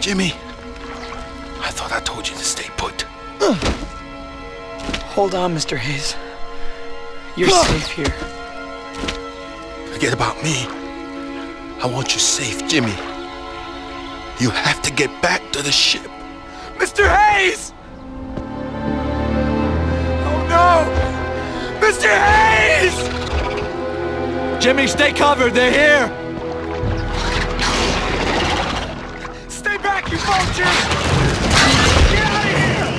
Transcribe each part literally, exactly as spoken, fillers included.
Jimmy, I thought I told you to stay put. Hold on, Mister Hayes. You're safe here. Forget about me. I want you safe, Jimmy. You have to get back to the ship. Mister Hayes! Oh no! Mister Hayes! Jimmy, stay covered. They're here. Stay back, you vultures! Get out of here!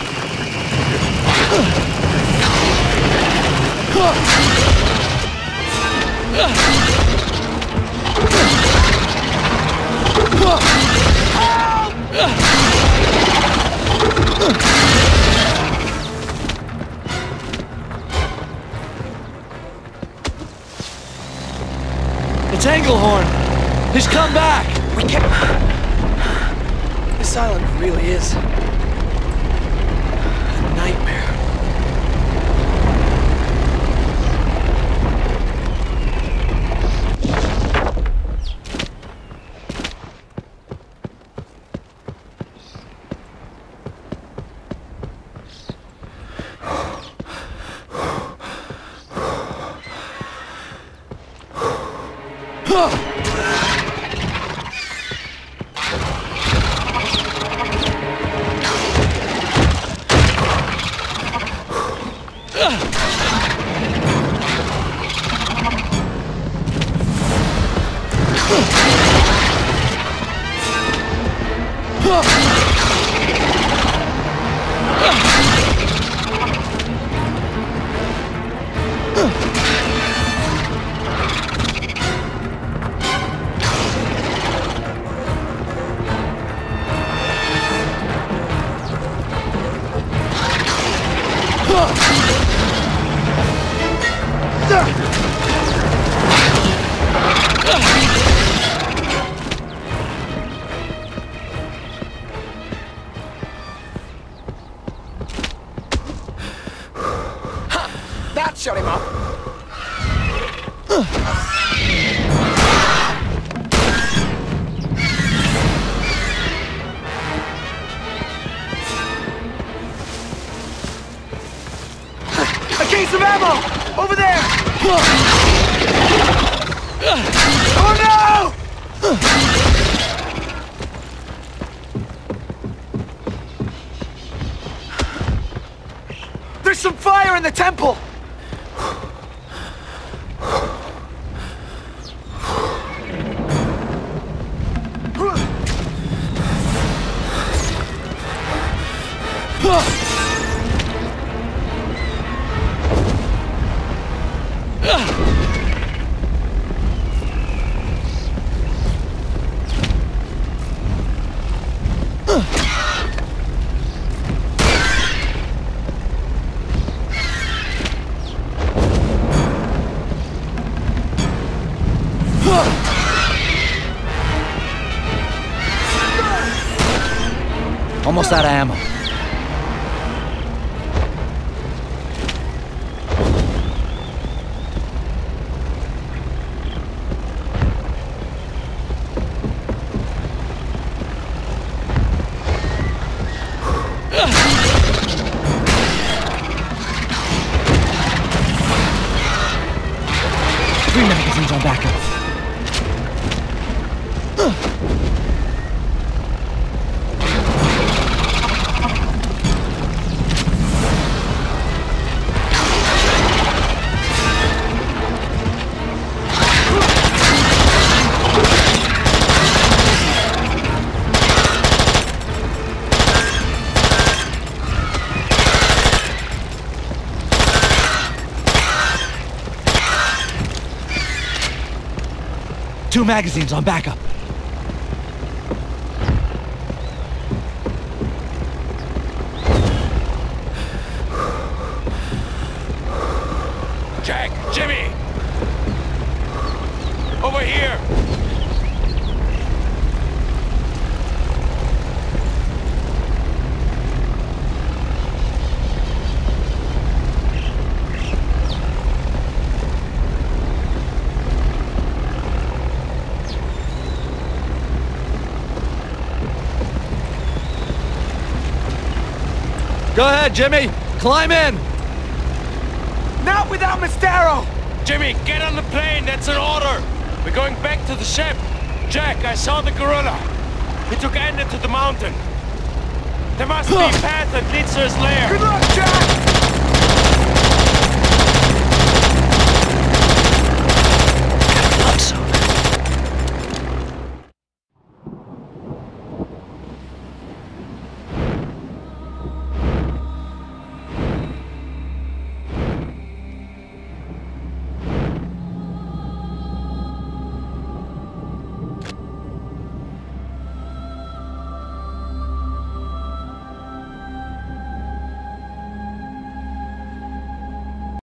It's Englehorn. He's come back. We can't... This island really is... a nightmare. That shut him up. A case of ammo! Over there! Oh no! There's some fire in the temple! Almost out of ammo. Three magazines on backup. Two magazines on backup. Jack, Jimmy! Over here! Go ahead, Jimmy. Climb in. Not without Miss Darrow! Jimmy, get on the plane. That's an order. We're going back to the ship. Jack, I saw the gorilla. He took Ann into the mountain. There must be a path that leads to his lair. Good luck, Jack!